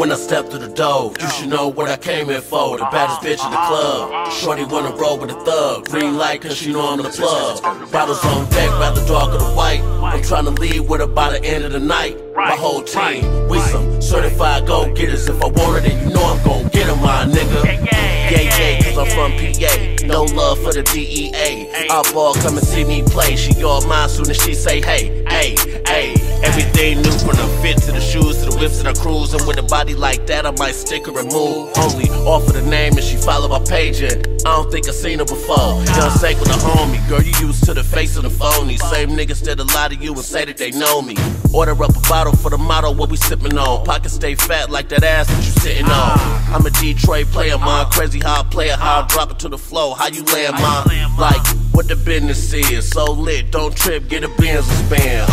When I step through the door, you should know what I came in for. The baddest bitch in the club. Shorty wanna roll with a thug. Green light cause she know I'm the plug. Bottles on deck, rather dark or the white. I'm tryna leave with her by the end of the night. My whole team, we some certified go-getters. If I want it, then you know I'm gon' get her, my nigga. Yeah, cause I'm from PA. No love for the DEA. Outlaw, come and see me play. She all mine soon as she say, hey, hey, hey. Everything new from the fit to the shoes to the whips and the cruise. And with a body like that, I might stick her and move. Only offer the name and she follow my page. And I don't think I seen her before. Young Sake with a homie. Girl, you used to the face of the phony. Same niggas that lie to you and say that they know me. Order up a bottle for the motto, what we sippin' on. Pockets stay fat like that ass that you sitting on. I'm a Detroit player, man. Crazy how I play it, how I drop it to the flow. How you layin', man? Like, what the business is. So lit, don't trip, get a Benz and spin.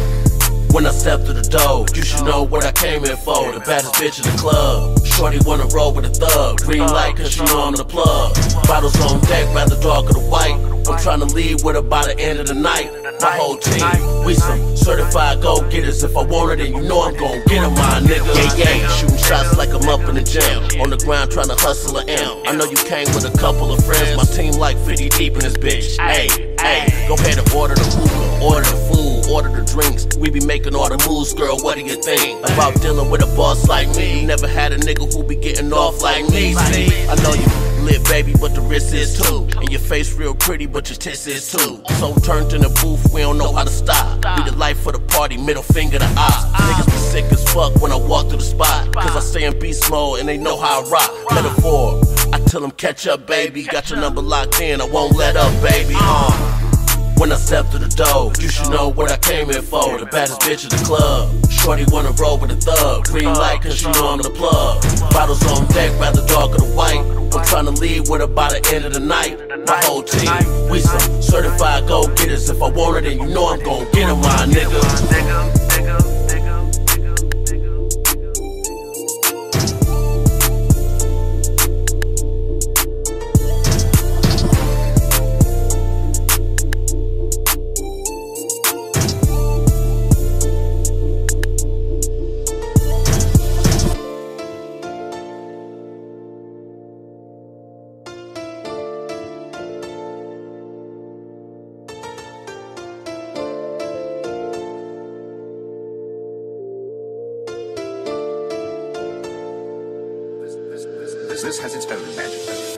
When I step through the door, you should know what I came in for. The baddest bitch in the club. Shorty wanna roll with a thug. Green light cause she know I'm the plug. Bottles on deck, rather dark or the white. I'm tryna leave with her by the end of the night. My whole team, we some certified go-getters. If I want her, then you know I'm gon' get her, my nigga. Yeah, shooting shots like I'm up in the jam. On the ground tryna hustle a M. I know you came with a couple of friends. My team like 50 deep in this bitch. Hey, hey, go ahead and order the hookah, order the food, order the drinks. We be making all the moves, girl, what do you think? About dealing with a boss like me. You never had a nigga who be getting off like me, see? I know you lit, baby, but the wrist is too. And your face real pretty, but your tits is too. So turned in the booth, we don't know how to stop. Be the life for the party, middle finger to ops. Niggas be sick as fuck when I walk through the spot. Cause I stay in beast mode and they know how I rock. Metaphor, I tell them catch up, baby. Got your number locked in, I won't let up, baby. When I step through the door, you should know what I came in for. The baddest bitch in the club. Shorty wanna roll with a thug. Green light cause she know I'm the plug. Bottles on deck, rather dark or the white. I'm tryna leave with her by the end of the night. My whole team, we some certified go-getters. If I want her, then you know I'm gon' get her, my nigga. This has its own magic.